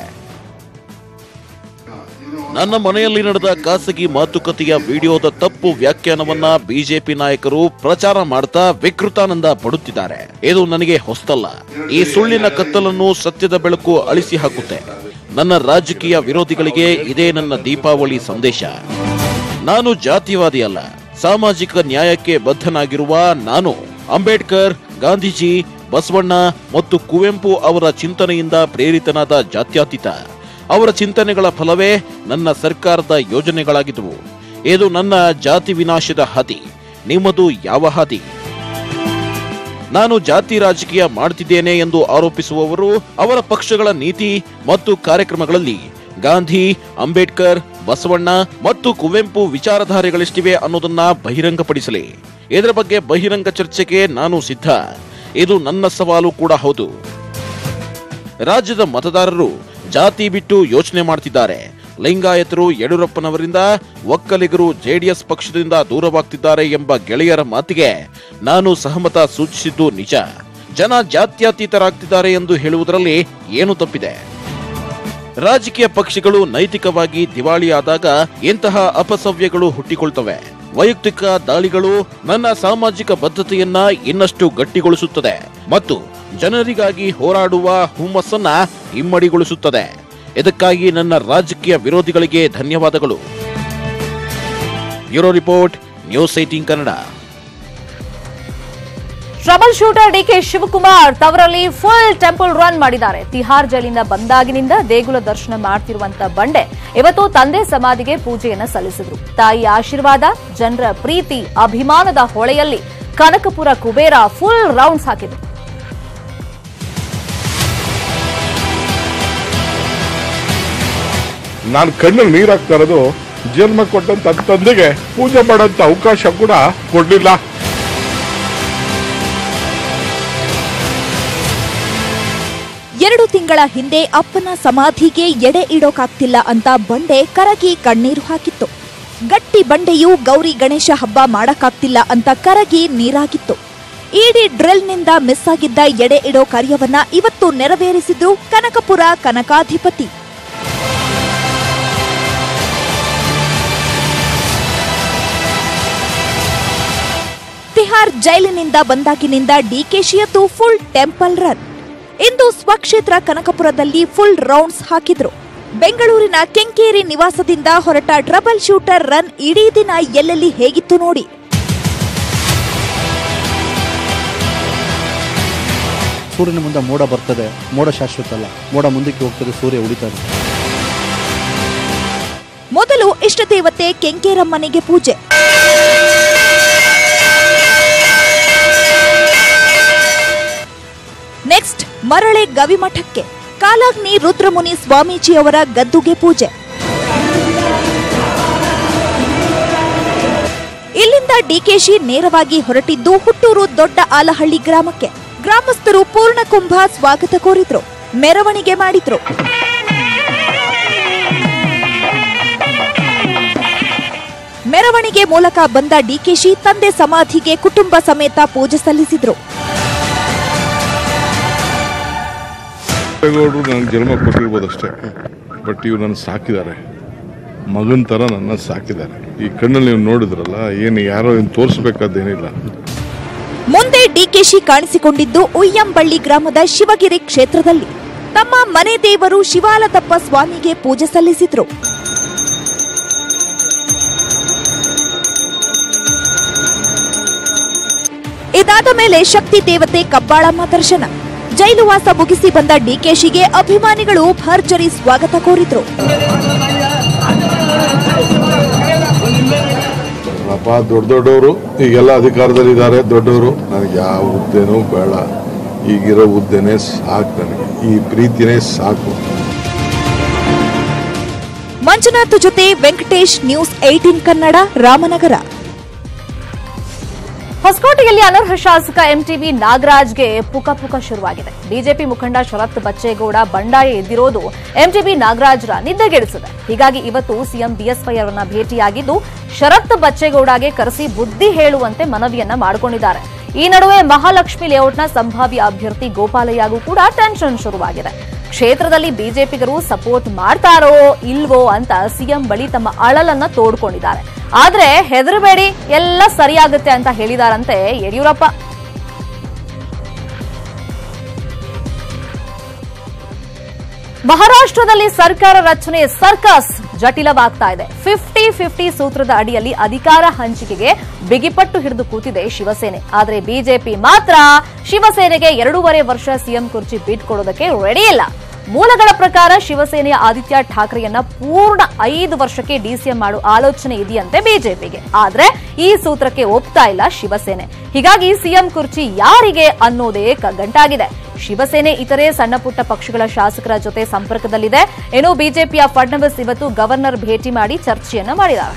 ನನ್ನ ಮನೆಯಲ್ಲಿ ನಡೆದ ಖಾಸಗಿ ಮಾತುಕತೆಯ ವಿಡಿಯೋದ ತಪ್ಪು ವ್ಯಾಖ್ಯಾನವನ್ನ ಬಿಜೆಪಿ ನಾಯಕರು ಪ್ರಚಾರ ಮಾಡ್ತಾ ವಿಕೃತಾನಂದ ಪಡುತ್ತಿದ್ದಾರೆ. ಇದು ನನಗೆ ಹೊಸ್ತಲ್ಲ. ಈ ಸುಳ್ಳಿನ ಕತ್ತಲನ್ನು ಸತ್ಯದ ಬೆಳಕು ಅಳಿಸಿ ಹಾಕುತ್ತೆ. ನನ್ನ ರಾಜಕೀಯ ವಿರೋಧಿಗಳಿಗೆ ಇದೇ ನನ್ನ ದೀಪಾವಳಿ ಸಂದೇಶ. ನಾನು ಜಾತಿವಾದಿ ಅಲ್ಲ, ಸಾಮಾಜಿಕ ನ್ಯಾಯಕ್ಕೆ ಬದ್ಧನಾಗಿರುವ ನಾನು ಅಂಬೇಡ್ಕರ್, ಗಾಂಧೀಜಿ, ಬಸವಣ್ಣ ಮತ್ತು ಕುವೆಂಪು ಅವರ ಚಿಂತನೆಯಿಂದ ಪ್ರೇರಿತನಾದ ಜಾತ್ಯತೀತ. ಅವರ ಚಿಂತನೆಗಳ ಫಲವೇ ನನ್ನ ಸರ್ಕಾರದ ಯೋಜನೆಗಳಾಗಿದ್ದವು. ಇದು ನನ್ನ ಜಾತಿ ವಿನಾಶದ ಹಾದಿ. ನಿಮ್ಮದು ಯಾವ ಹಾದಿ? ನಾನು ಜಾತಿ ರಾಜಕೀಯ ಮಾಡುತ್ತಿದ್ದೇನೆ ಎಂದು ಆರೋಪಿಸುವವರು ಅವರ ಪಕ್ಷಗಳ ನೀತಿ ಮತ್ತು ಕಾರ್ಯಕ್ರಮಗಳಲ್ಲಿ ಗಾಂಧಿ, ಅಂಬೇಡ್ಕರ್, ಬಸವಣ್ಣ ಮತ್ತು ಕುವೆಂಪು ವಿಚಾರಧಾರೆಗಳೆಷ್ಟಿವೆ ಅನ್ನೋದನ್ನ ಬಹಿರಂಗಪಡಿಸಲಿ. ಇದರ ಬಗ್ಗೆ ಬಹಿರಂಗ ಚರ್ಚೆಗೆ ನಾನು ಸಿದ್ಧ. ಇದು ನನ್ನ ಸವಾಲು ಕೂಡ ಹೌದು. ರಾಜ್ಯದ ಮತದಾರರು ಜಾತಿ ಬಿಟ್ಟು ಯೋಚನೆ ಮಾಡ್ತಿದ್ದಾರೆ. ಲಿಂಗಾಯತರು ಯಡಿಯೂರಪ್ಪನವರಿಂದ, ಒಕ್ಕಲಿಗರು ಜೆಡಿಎಸ್ ಪಕ್ಷದಿಂದ ದೂರವಾಗ್ತಿದ್ದಾರೆ ಎಂಬ ಗೆಳೆಯರ ಮಾತಿಗೆ ನಾನು ಸಹಮತ ಸೂಚಿಸಿದ್ದು ನಿಜ. ಜನ ಜಾತ್ಯತೀತರಾಗ್ತಿದ್ದಾರೆ ಎಂದು ಹೇಳುವುದರಲ್ಲಿ ಏನು ತಪ್ಪಿದೆ? ರಾಜಕೀಯ ಪಕ್ಷಗಳು ನೈತಿಕವಾಗಿ ದಿವಾಳಿಯಾದಾಗ ಇಂತಹ ಅಪಸವ್ಯಗಳು ಹುಟ್ಟಿಕೊಳ್ತವೆ. ವೈಯಕ್ತಿಕ ದಾಳಿಗಳು ನನ್ನ ಸಾಮಾಜಿಕ ಬದ್ಧತೆಯನ್ನ ಇನ್ನಷ್ಟು ಗಟ್ಟಿಗೊಳಿಸುತ್ತದೆ ಮತ್ತು ಜನರಿಗಾಗಿ ಹೋರಾಡುವ ಹುಮ್ಮಸ್ಸನ್ನ ಇಮ್ಮಡಿಗೊಳಿಸುತ್ತದೆ. ಇದಕ್ಕಾಗಿ ನನ್ನ ರಾಜಕೀಯ ವಿರೋಧಿಗಳಿಗೆ ಧನ್ಯವಾದಗಳು. Bureau report, news eighteen Kannada. Trouble shooter DK Shivakumar ತವರಲ್ಲಿ ಫುಲ್ ಟೆಂಪಲ್ ರನ್ ಮಾಡಿದ್ದಾರೆ. ತಿಹಾರ್ ಜೈಲಿಂದ ಬಂದಾಗಿನಿಂದ ದೇಗುಲ ದರ್ಶನ ಮಾಡ್ತಿರುವಂತ ಬಂಡೆ ಇವತ್ತು ತಂದೆ ಸಮಾಧಿಗೆ ಪೂಜೆಯನ್ನ ಸಲ್ಲಿಸಿದ್ರು. ತಾಯಿ ಆಶೀರ್ವಾದ, ಜನರ ಪ್ರೀತಿ, ಅಭಿಮಾನದ ಹೊಳೆಯಲ್ಲಿ ಕನಕಪುರ ಕುಬೇರ ಫುಲ್ ರೌಂಡ್ಸ್ ಹಾಕಿದ್ರು. ನಾನು ಕಣ್ಣಲ್ಲಿ ನೀರಾಗ್ತಾ ಇರೋದು ಜನ್ಮ ಕೊಟ್ಟಂತ ತಂದೆಗೆ ಪೂಜೆ ಮಾಡೋಂತ ಅವಕಾಶ ಕೂಡ ಕೊಡ್ಲಿಲ್ಲ. ಎರಡು ತಿಂಗಳ ಹಿಂದೆ ಅಪ್ಪನ ಸಮಾಧಿಗೆ ಎಡೆ ಇಡೋಕಾಗ್ತಿಲ್ಲ ಅಂತ ಬಂಡೆ ಕರಗಿ ಕಣ್ಣೀರು ಹಾಕಿತ್ತು. ಗಟ್ಟಿ ಬಂಡೆಯು ಗೌರಿ ಗಣೇಶ ಹಬ್ಬ ಮಾಡಕ್ಕಾಗ್ತಿಲ್ಲ ಅಂತ ಕರಗಿ ನೀರಾಗಿತ್ತು. ಇಡಿ ಡ್ರಿಲ್ನಿಂದ ಮಿಸ್ ಆಗಿದ್ದ ಎಡೆ ಇಡೋ ಕಾರ್ಯವನ್ನ ಇವತ್ತು ನೆರವೇರಿಸಿದ್ರು ಕನಕಪುರ ಕನಕಾಧಿಪತಿ. ತಿಹಾರ್ ಜೈಲಿನಿಂದ ಬಂದಾಗಿನಿಂದ ಡಿಕೆಶಿಯತ್ತು ಫುಲ್ ಟೆಂಪಲ್ ರನ್. ಇಂದು ಸ್ವಕ್ಷೇತ್ರ ಕನಕಪುರದಲ್ಲಿ ಫುಲ್ ರೌಂಡ್ಸ್ ಹಾಕಿದ್ರು. ಬೆಂಗಳೂರಿನ ಕೆಂಕೇರಿ ನಿವಾಸದಿಂದ ಹೊರಟ ಟ್ರಬಲ್ ಶೂಟರ್ ರನ್ ಇಡೀ ದಿನ ಎಲ್ಲೆಲ್ಲಿ ಹೇಗಿತ್ತು ನೋಡಿ. ಸೂರ್ಯನ ಮುಂದೆ ಮೋಡ ಬರ್ತದೆ, ಮೋಡ ಶಾಶ್ವತ ಅಲ್ಲ, ಮೋಡ ಮುಂದಕ್ಕೆ ಹೋಗ್ತದೆ, ಸೂರ್ಯ ಉಳಿತಾನೆ. ಮೊದಲು ಇಷ್ಟ ದೇವತೆ ಕೆಂಕೇರಮ್ಮನಿಗೆ ಪೂಜೆ. ನೆಕ್ಸ್ಟ್ ಮರಳೆ ಗವಿಮಠಕ್ಕೆ ಕಾಲಾಗ್ನಿ ರುದ್ರಮುನಿ ಸ್ವಾಮೀಜಿಯವರ ಗದ್ದುಗೆ ಪೂಜೆ. ಇಲ್ಲಿಂದ ಡಿಕೆಶಿ ನೇರವಾಗಿ ಹೊರಟಿದ್ದು ಹುಟ್ಟೂರು ದೊಡ್ಡ ಆಲಹಳ್ಳಿ ಗ್ರಾಮಕ್ಕೆ. ಗ್ರಾಮಸ್ಥರು ಪೂರ್ಣಕುಂಭ ಸ್ವಾಗತ ಕೋರಿದ್ರು, ಮೆರವಣಿಗೆ ಮಾಡಿದ್ರು. ಮೆರವಣಿಗೆ ಮೂಲಕ ಬಂದ ಡಿಕೆಶಿ ತಂದೆ ಸಮಾಧಿಗೆ ಕುಟುಂಬ ಸಮೇತ ಪೂಜೆ ಸಲ್ಲಿಸಿದ್ರು. ದೇವೇಗೌಡರು ನನಗೆ ಜನ್ಮ ಕೊಟ್ಟಿರ್ಬೋದಷ್ಟೇ, ಬಟ್ ಇವ್ರು ನನ್ನ ಸಾಕಿದ್ದಾರೆ, ಮಗನ ಥರ ನನ್ನ ಸಾಕಿದ್ದಾರೆ. ಈ ಕಣ್ಣಲ್ಲಿ ನೀವು ನೋಡಿದ್ರಲ್ಲ, ಏನು ಯಾರೋ ಏನು ತೋರಿಸ್ಬೇಕಾದೇನಿಲ್ಲ. ಮುಂದೆ ಡಿಕೆಶಿ ಕಾಣಿಸಿಕೊಂಡಿದ್ದು ಉಯ್ಯಂಬಳ್ಳಿ ಗ್ರಾಮದ ಶಿವಗಿರಿ ಕ್ಷೇತ್ರದಲ್ಲಿ. ತಮ್ಮ ಮನೆ ದೇವರು ಶಿವಾಲದಪ್ಪ ಸ್ವಾಮಿಗೆ ಪೂಜೆ ಸಲ್ಲಿಸಿದ್ರು. ಇದಾದ ಮೇಲೆ ಶಕ್ತಿ ದೇವತೆ ಕಬ್ಬಾಳಮ್ಮ ದರ್ಶನ. ಜೈಲುವಾಸ ಮುಗಿಸಿ ಬಂದ ಡಿಕೆಶಿಗೆ ಅಭಿಮಾನಿಗಳು ಭರ್ಜರಿ ಸ್ವಾಗತ ಕೋರಿದ್ರು. ಅಪ್ಪ ದೊಡ್ಡ ದೊಡ್ಡವರು ಈಗೆಲ್ಲ ಅಧಿಕಾರದಲ್ಲಿದ್ದಾರೆ, ದೊಡ್ಡವರು. ನನಗೆ ಯಾವ ಹುದ್ದೆನೂ ಬೇಡ, ಈಗಿರೋ ಹುದ್ದೆನೇ ಸಾಕು, ನನಗೆ ಈ ಪ್ರೀತಿನೇ ಸಾಕು. ಮಂಜುನಾಥ್ ಜೊತೆ ವೆಂಕಟೇಶ್, ನ್ಯೂಸ್ ಏಟೀನ್ ಕನ್ನಡ, ರಾಮನಗರ. ಹೊಸಕೋಟೆಯಲ್ಲಿ ಅನರ್ಹ ಶಾಸಕ ಎಂಟಿಬಿ ನಾಗರಾಜ್ಗೆ ಪುಕ ಪುಕ ಶುರುವಾಗಿದೆ. ಬಿಜೆಪಿ ಮುಖಂಡ ಶರತ್ ಬಚ್ಚೇಗೌಡ ಬಂಡಾಯ ಎದ್ದಿರೋದು ಎಂಟಿಬಿ ನಾಗರಾಜ್ರ ನಿದ್ದೆಗೆಡಿಸಿದೆ. ಹೀಗಾಗಿ ಇವತ್ತು ಸಿಎಂ ಬಿಎಸ್ವೈ ಅವರನ್ನ ಭೇಟಿಯಾಗಿದ್ದು ಶರತ್ ಬಚ್ಚೇಗೌಡಗೆ ಕರೆಸಿ ಬುದ್ಧಿ ಹೇಳುವಂತೆ ಮನವಿಯನ್ನ ಮಾಡಿಕೊಂಡಿದ್ದಾರೆ. ಈ ನಡುವೆ ಮಹಾಲಕ್ಷ್ಮಿ ಲೇಔಟ್ನ ಸಂಭಾವ್ಯ ಅಭ್ಯರ್ಥಿ ಗೋಪಾಲಯ್ಯಗೂ ಕೂಡ ಟೆನ್ಷನ್ ಶುರುವಾಗಿದೆ. ಕ್ಷೇತ್ರದಲ್ಲಿ ಬಿಜೆಪಿಗರು ಸಪೋರ್ಟ್ ಮಾಡ್ತಾರೋ ಇಲ್ವೋ ಅಂತ ಸಿಎಂ ಬಳಿ ತಮ್ಮ ಅಳಲನ್ನ ತೋಡ್ಕೊಂಡಿದ್ದಾರೆ. ಆದ್ರೆ ಹೆದರಬೇಡಿ, ಎಲ್ಲ ಸರಿಯಾಗುತ್ತೆ ಅಂತ ಹೇಳಿದಾರಂತೆ ಯಡಿಯೂರಪ್ಪ. ಮಹಾರಾಷ್ಟ್ರದಲ್ಲಿ ಸರ್ಕಾರ ರಚನೆ ಸರ್ಕಸ್ ಜಟಿಲವಾಗ್ತಾ ಇದೆ. ಫಿಫ್ಟಿ ಫಿಫ್ಟಿ ಸೂತ್ರದ ಅಡಿಯಲ್ಲಿ ಅಧಿಕಾರ ಹಂಚಿಕೆಗೆ ಬಿಗಿಪಟ್ಟು ಹಿಡಿದು ಕೂತಿದೆ ಶಿವಸೇನೆ. ಆದರೆ ಬಿಜೆಪಿ ಮಾತ್ರ ಶಿವಸೇನೆಗೆ ಎರಡೂವರೆ ವರ್ಷ ಸಿಎಂ ಕುರ್ಚಿ ಬಿಟ್ಕೊಡೋದಕ್ಕೆ ರೆಡಿ ಇಲ್ಲ. ಮೂಲಗಳ ಪ್ರಕಾರ ಶಿವಸೇನೆಯ ಆದಿತ್ಯ ಠಾಕ್ರೆಯನ್ನ ಪೂರ್ಣ ಐದು ವರ್ಷಕ್ಕೆ ಡಿಸಿಎಂ ಮಾಡುವ ಆಲೋಚನೆ ಇದೆಯಂತೆ ಬಿಜೆಪಿಗೆ. ಆದ್ರೆ ಈ ಸೂತ್ರಕ್ಕೆ ಒಪ್ತಾ ಇಲ್ಲ ಶಿವಸೇನೆ. ಹೀಗಾಗಿ ಸಿಎಂ ಕುರ್ಚಿ ಯಾರಿಗೆ ಅನ್ನೋದೇ ಕಗ್ಗಂಟಾಗಿದೆ. ಶಿವಸೇನೆ ಇತರೆ ಸಣ್ಣ ಪುಟ್ಟ ಪಕ್ಷಗಳ ಶಾಸಕರ ಜೊತೆ ಸಂಪರ್ಕದಲ್ಲಿದೆ. ಇನ್ನು ಬಿಜೆಪಿಯ ಫಡ್ನವೀಸ್ ಇವತ್ತು ಗವರ್ನರ್ ಭೇಟಿ ಮಾಡಿ ಚರ್ಚೆಯನ್ನ ಮಾಡಿದ್ದಾರೆ.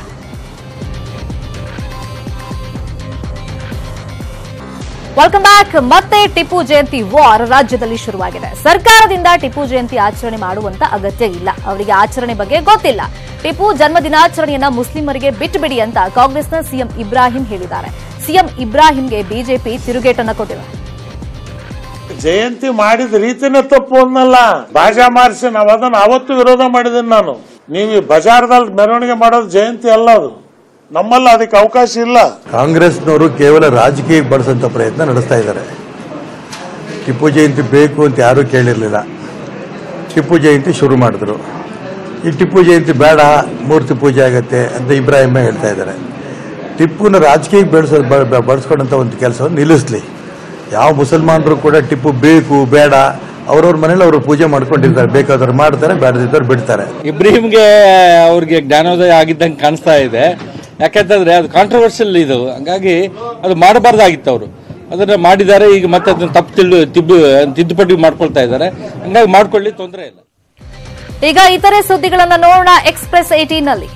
Welcome back. ಮತ್ತೆ ಟಿಪ್ಪು ಜಯಂತಿ ವಾರ್ ರಾಜ್ಯದಲ್ಲಿ ಶುರುವಾಗಿದೆ. ಸರ್ಕಾರದಿಂದ ಟಿಪ್ಪು ಜಯಂತಿ ಆಚರಣೆ ಮಾಡುವಂತ ಅಗತ್ಯ ಇಲ್ಲ. ಅವರಿಗೆ ಆಚರಣೆ ಬಗ್ಗೆ ಗೊತ್ತಿಲ್ಲ. ಟಿಪ್ಪು ಜನ್ಮ ದಿನಾಚರಣೆಯನ್ನ ಮುಸ್ಲಿಮರಿಗೆ ಬಿಟ್ಟುಬಿಡಿ ಅಂತ ಕಾಂಗ್ರೆಸ್ನ ಸಿಎಂ ಇಬ್ರಾಹಿಂ ಹೇಳಿದ್ದಾರೆ. ಸಿಎಂ ಇಬ್ರಾಹಿಂಗೆ ಬಿಜೆಪಿ ತಿರುಗೇಟನ್ನ ಕೊಟ್ಟಿದೆ. ಜಯಂತಿ ಮಾಡಿದ ರೀತಿನೇ ತಪ್ಪು ಅನ್ನಲ್ಲ. ಬಾಜಾ ಮಾರಿಸಿ ನಾವು ಅದನ್ನ ಅವತ್ತು ವಿರೋಧ ಮಾಡಿದ್ದೀನಿ ನಾನು. ನೀವು ಬಜಾರ್ದಲ್ಲಿ ಮೆರವಣಿಗೆ ಮಾಡೋದು ಜಯಂತಿ ಅಲ್ಲ, ಅದು ನಮ್ಮಲ್ಲ, ಅದಕ್ಕೆ ಅವಕಾಶ ಇಲ್ಲ. ಕಾಂಗ್ರೆಸ್ನವರು ಕೇವಲ ರಾಜಕೀಯಕ್ಕೆ ಬಳಸುವಂತ ಪ್ರಯತ್ನ ನಡೆಸ್ತಾ ಇದ್ದಾರೆ. ಟಿಪ್ಪು ಜಯಂತಿ ಬೇಕು ಅಂತ ಯಾರೂ ಕೇಳಿರಲಿಲ್ಲ. ಟಿಪ್ಪು ಜಯಂತಿ ಶುರು ಮಾಡಿದ್ರು. ಈ ಟಿಪ್ಪು ಜಯಂತಿ ಬೇಡ, ಮೂರ್ತಿ ಪೂಜೆ ಆಗತ್ತೆ ಅಂತ ಇಬ್ರಾಹಿಂ ಹೇಳ್ತಾ ಇದ್ದಾರೆ. ಟಿಪ್ಪುನ ರಾಜಕೀಯಕ್ಕೆ ಬೆಳೆಸೋ ಬಳಸ್ಕೊಂಡಂತ ಒಂದು ಕೆಲಸವನ್ನು ನಿಲ್ಲಿಸಲಿ. ಯಾವ ಮುಸಲ್ಮಾನರು ಕೂಡ ಟಿಪ್ಪು ಬೇಕು ಬೇಡ ಅವ್ರವ್ರ ಮನೇಲಿ ಅವರು ಪೂಜೆ ಮಾಡ್ಕೊಂಡಿರ್ತಾರೆ. ಬೇಕಾದವ್ರು ಮಾಡ್ತಾರೆ, ಬೇಡದಿದ್ದವ್ರು ಬಿಡ್ತಾರೆ. ಇಬ್ರಾಹಿಂಗೆ ಅವ್ರಿಗೆ ಜ್ಞಾನೋದಯ ಆಗಿದ್ದಂಗೆ ಕಾಣಿಸ್ತಾ ಇದೆ. ಯಾಕಂತಂದ್ರೆ ಅದು ಕಾಂಟ್ರವರ್ಷಿಯಲ್ ಇದು, ಹಂಗಾಗಿ ಅದು ಮಾಡಬಾರ್ದಾಗಿತ್ತು. ಅವರು ಅದನ್ನ ಮಾಡಿದ್ದಾರೆ. ಈಗ ಮತ್ತೆ ಅದನ್ನ ತಪ್ಪು ತಿಳ್ಳು ತಿದ್ದು ತಿದ್ದುಪಡಿ ಮಾಡ್ಕೊಳ್ತಾ ಇದ್ದಾರೆ. ಹಂಗಾಗಿ ಮಾಡ್ಕೊಳ್ಳಿ, ತೊಂದರೆ ಇಲ್ಲ. ಈಗ ಇತರೆ ಸುದ್ದಿಗಳನ್ನ ನೋಡೋಣ. ಎಕ್ಸ್ಪ್ರೆಸ್ ಏಟೀನ್ ನಲ್ಲಿ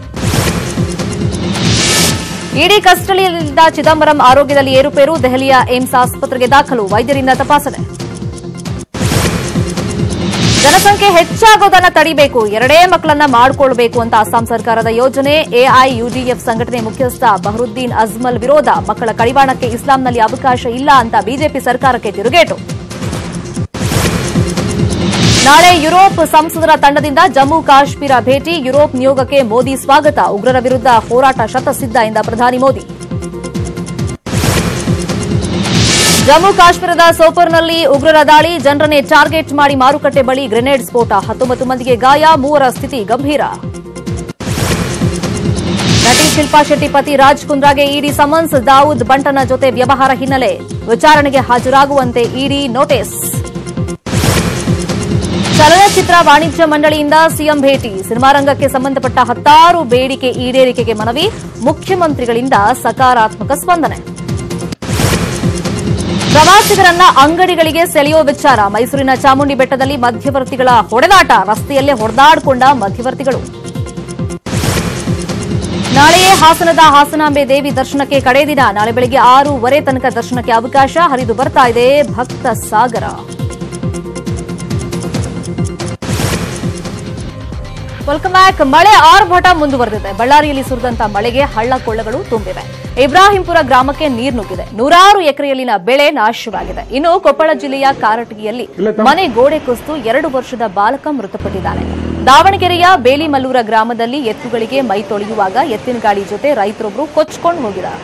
ಇಡಿ ಕಸ್ಟಡಿಯಲ್ಲಿದ್ದ ಚಿದಂಬರಂ ಆರೋಗ್ಯದಲ್ಲಿ ಏರುಪೇರು. ದೆಹಲಿಯ ಏಮ್ಸ್ ಆಸ್ಪತ್ರೆಗೆ ದಾಖಲು, ವೈದ್ಯರಿಂದ ತಪಾಸಣೆ. ಜನಸಂಖ್ಯೆ ಹೆಚ್ಚಾಗೋದನ್ನ ತಡಿಬೇಕು, ಎರಡೇ ಮಕ್ಕಳನ್ನ ಮಾಡಿಕೊಳ್ಳಬೇಕು ಅಂತ ಅಸ್ಸಾಂ ಸರ್ಕಾರದ ಯೋಜನೆ. ಎಐಯುಡಿಎಫ್ ಸಂಘಟನೆ ಮುಖ್ಯಸ್ಥ ಬಹರುದ್ದೀನ್ ಅಜ್ಮಲ್ ವಿರೋಧ. ಮಕ್ಕಳ ಕಡಿವಾಣಕ್ಕೆ ಇಸ್ಲಾಂನಲ್ಲಿ ಅವಕಾಶ ಇಲ್ಲ ಅಂತ ಬಿಜೆಪಿ ಸರ್ಕಾರಕ್ಕೆ ತಿರುಗೇಟು. ನಾಳೆ ಯುರೋಪ್ ಸಂಸದರ ತಂಡದಿಂದ ಜಮ್ಮು ಕಾಶ್ಮೀರ ಭೇಟಿ. ಯುರೋಪ್ ನಿಯೋಗಕ್ಕೆ ಮೋದಿ ಸ್ವಾಗತ. ಉಗ್ರರ ವಿರುದ್ಧ ಹೋರಾಟ ಶತಸಿದ್ಧ ಎಂದ ಪ್ರಧಾನಿ ಮೋದಿ. ಜಮ್ಮು ಕಾಶ್ಮೀರದ ಸೋಪರ್ನಲ್ಲಿ ಉಗ್ರರ ದಾಳಿ. ಜನರನ್ನೇ ಟಾರ್ಗೆಟ್ ಮಾಡಿ ಮಾರುಕಟ್ಟೆ ಬಳಿ ಗ್ರೆನೇಡ್ ಸ್ಫೋಟ. ಹತ್ತೊಂಬತ್ತು ಮಂದಿಗೆ ಗಾಯ, ಮೂವರ ಸ್ಥಿತಿ ಗಂಭೀರ. ನಟಿ ಶಿಲ್ಪಾ ಶೆಟ್ಟಿ ಪತಿ ರಾಜ್ ಕುಂದ್ರಾಗೆ ಇಡಿ ಸಮನ್ಸ್. ದಾವೂದ್ ಬಂಟನ ಜೊತೆ ವ್ಯವಹಾರ ಹಿನ್ನೆಲೆ ವಿಚಾರಣೆಗೆ ಹಾಜರಾಗುವಂತೆ ಇಡಿ ನೋಟಿಸ್. ಚಲನಚಿತ್ರ ವಾಣಿಜ್ಯ ಮಂಡಳಿಯಿಂದ ಸಿಎಂ ಭೇಟಿ. ಸಿನಿಮಾ ರಂಗಕ್ಕೆ ಸಂಬಂಧಪಟ್ಟ ಹತ್ತಾರು ಬೇಡಿಕೆ ಈಡೇರಿಕೆಗೆ ಮನವಿ. ಮುಖ್ಯಮಂತ್ರಿಗಳಿಂದ ಸಕಾರಾತ್ಮಕ ಸ್ಪಂದನೆ. ಪ್ರವಾಸಿಗರನ್ನ ಅಂಗಡಿಗಳಿಗೆ ಸೆಳೆಯೋ ವಿಚಾರ. ಮೈಸೂರಿನ ಚಾಮುಂಡಿ ಬೆಟ್ಟದಲ್ಲಿ ಮಧ್ಯವರ್ತಿಗಳ ಹೊಡೆದಾಟ. ರಸ್ತೆಯಲ್ಲೇ ಹೊಡೆದಾಡಿಕೊಂಡ ಮಧ್ಯವರ್ತಿಗಳು. ನಾಳೆಯೇ ಹಾಸನದ ಹಾಸನಾಂಬೆ ದೇವಿ ದರ್ಶನಕ್ಕೆ ಕಡೆ ದಿನ. ನಾಳೆ ಬೆಳಗ್ಗೆ ಆರೂವರೆ ತನಕ ದರ್ಶನಕ್ಕೆ ಅವಕಾಶ. ಹರಿದು ಬರ್ತಾ ಇದೆ ಭಕ್ತ ಸಾಗರ. Welcome back. ಮಳೆ ಆರ್ಭಟ ಮುಂದುವರೆದಿದೆ. ಬಳ್ಳಾರಿಯಲ್ಲಿ ಸುರಿದಂತಹ ಮಳೆಗೆ ಹಳ್ಳ ಕೊಳ್ಳಗಳು ತುಂಬಿವೆ. ಇಬ್ರಾಹಿಂಪುರ ಗ್ರಾಮಕ್ಕೆ ನೀರು ನುಗ್ಗಿದೆ. ನೂರಾರು ಎಕರೆಯಲ್ಲಿನ ಬೆಳೆ ನಾಶವಾಗಿದೆ. ಇನ್ನು ಕೊಪ್ಪಳ ಜಿಲ್ಲೆಯ ಕಾರಟಗಿಯಲ್ಲಿ ಮನೆ ಗೋಡೆ ಕುಸಿದು ಎರಡು ವರ್ಷದ ಬಾಲಕ ಮೃತಪಟ್ಟಿದ್ದಾನೆ. ದಾವಣಗೆರೆಯ ಬೇಲಿಮಲ್ಲೂರ ಗ್ರಾಮದಲ್ಲಿ ಎತ್ತುಗಳಿಗೆ ಮೈ ತೊಳೆಯುವಾಗ ಎತ್ತಿನ ಗಾಡಿ ಜೊತೆ ರೈತರೊಬ್ಬರು ಕೊಚ್ಚಿಕೊಂಡು ಹೋಗಿದ್ದಾರೆ.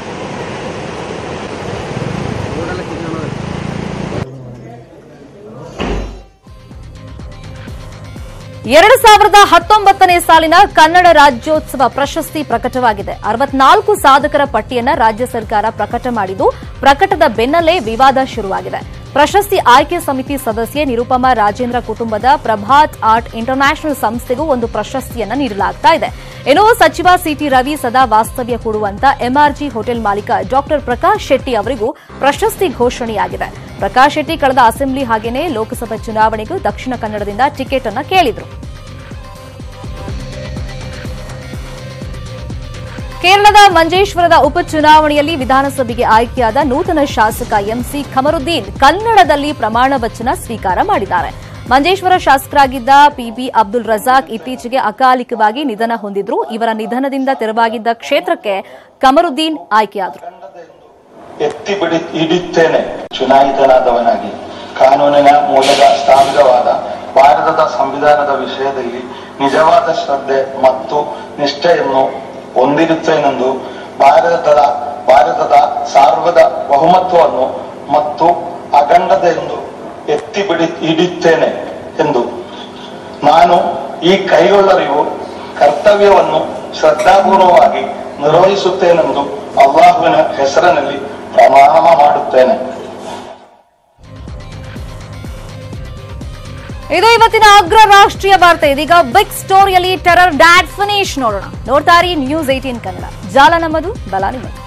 ಎರಡು ಸಾವಿರದ ಹತ್ತೊಂಬತ್ತನೇ ಸಾಲಿನ ಕನ್ನಡ ರಾಜ್ಯೋತ್ಸವ ಪ್ರಶಸ್ತಿ ಪ್ರಕಟವಾಗಿದೆ. ಅರವತ್ನಾಲ್ಕು ಸಾಧಕರ ಪಟ್ಟಿಯನ್ನ ರಾಜ್ಯ ಸರ್ಕಾರ ಪ್ರಕಟ ಮಾಡಿದ್ದು, ಪ್ರಕಟದ ಬೆನ್ನಲ್ಲೇ ವಿವಾದ ಶುರುವಾಗಿದೆ. ಪ್ರಶಸ್ತಿ ಆಯ್ಕೆ ಸಮಿತಿ ಸದಸ್ಯೆ ನಿರುಪಮಾ ರಾಜೇಂದ್ರ ಕುಟುಂಬದ ಪ್ರಭಾತ್ ಆರ್ಟ್ ಇಂಟರ್ನ್ಯಾಷನಲ್ ಸಂಸ್ಥೆಗೂ ಒಂದು ಪ್ರಶಸ್ತಿಯನ್ನ ನೀಡಲಾಗ್ತಾ ಇದೆ. ಇನ್ನು ಸಚಿವ ಸಿಟಿ ರವಿ ಸದಾ ವಾಸ್ತವ್ಯ ಹೂಡುವಂತ ಎಂಆರ್ಜಿ ಹೋಟೆಲ್ ಮಾಲೀಕ ಡಾಕ್ಟರ್ ಪ್ರಕಾಶ್ ಶೆಟ್ಟಿ ಅವರಿಗೂ ಪ್ರಶಸ್ತಿ ಘೋಷಣೆಯಾಗಿದೆ. ಪ್ರಕಾಶ್ ಶೆಟ್ಟಿ ಕಳೆದ ಅಸೆಂಬ್ಲಿ ಹಾಗೇನೆ ಲೋಕಸಭಾ ಚುನಾವಣೆಗೂ ದಕ್ಷಿಣ ಕನ್ನಡದಿಂದ ಟಿಕೆಟ್ ಅನ್ನು ಕೇಳಿದ್ರು. ಕೇರಳದ ಮಂಜೇಶ್ವರದ ಉಪಚುನಾವಣೆಯಲ್ಲಿ ವಿಧಾನಸಭೆಗೆ ಆಯ್ಕೆಯಾದ ನೂತನ ಶಾಸಕ ಎಂಸಿ ಖಮರುದ್ದೀನ್ ಕನ್ನಡದಲ್ಲಿ ಪ್ರಮಾಣ ವಚನ ಸ್ವೀಕಾರ ಮಾಡಿದ್ದಾರೆ. ಮಂಜೇಶ್ವರ ಶಾಸಕರಾಗಿದ್ದ ಪಿಬಿ ಅಬ್ದುಲ್ ರಜಾಕ್ ಇತ್ತೀಚೆಗೆ ಅಕಾಲಿಕವಾಗಿ ನಿಧನ ಹೊಂದಿದ್ರು. ಇವರ ನಿಧನದಿಂದ ತೆರವಾಗಿದ್ದ ಕ್ಷೇತ್ರಕ್ಕೆ ಖಮರುದ್ದೀನ್ ಆಯ್ಕೆಯಾದರು. ಎತ್ತಿ ಬಿಡಿ ಹಿಡಿಯುತ್ತೇನೆ ಚುನಾಯಿತನಾದವನಾಗಿ ಕಾನೂನಿನ ಮೂಲದ ಸ್ಥಾಪಿತವಾದ ಭಾರತದ ಸಂವಿಧಾನದ ವಿಷಯದಲ್ಲಿ ನಿಜವಾದ ಶ್ರದ್ಧೆ ಮತ್ತು ನಿಷ್ಠೆಯನ್ನು ಹೊಂದಿರುತ್ತೇನೆಂದು ಭಾರತದ ಭಾರತದ ಸಾರ್ವದ ಬಹುಮತವನ್ನು ಮತ್ತು ಅಖಂಡತೆಯನ್ನು ಎತ್ತಿ ಬಿಡಿ ಹಿಡಿಯುತ್ತೇನೆ ಎಂದು ನಾನು ಈ ಕೈಗೊಳ್ಳರಿವು ಕರ್ತವ್ಯವನ್ನು ಶ್ರದ್ಧಾಪೂರ್ವವಾಗಿ ನಿರ್ವಹಿಸುತ್ತೇನೆಂದು ಅಲ್ಲಾಹುವಿನ ಹೆಸರಿನಲ್ಲಿ ಪ್ರಮಾಣ ಮಾಡುತ್ತೇನೆ. ಇದು ಇವತ್ತಿನ ಅಗ್ರ ರಾಷ್ಟ್ರೀಯ ವಾರ್ತೆ. ಇದೀಗ ಬಿಗ್ ಸ್ಟೋರಿಯಲ್ಲಿ ಟೆರರ್ ಡ್ಯಾಡ್ ಫಿನಿಶ್ ನೋಡೋಣ. ನೋಡ್ತಾರಿ ನ್ಯೂಸ್ ಏಟೀನ್ ಕನ್ನಡ. ಜಾಲ ನಮ್ಮದು, ಬಲ ನಿಮ್ಮದು.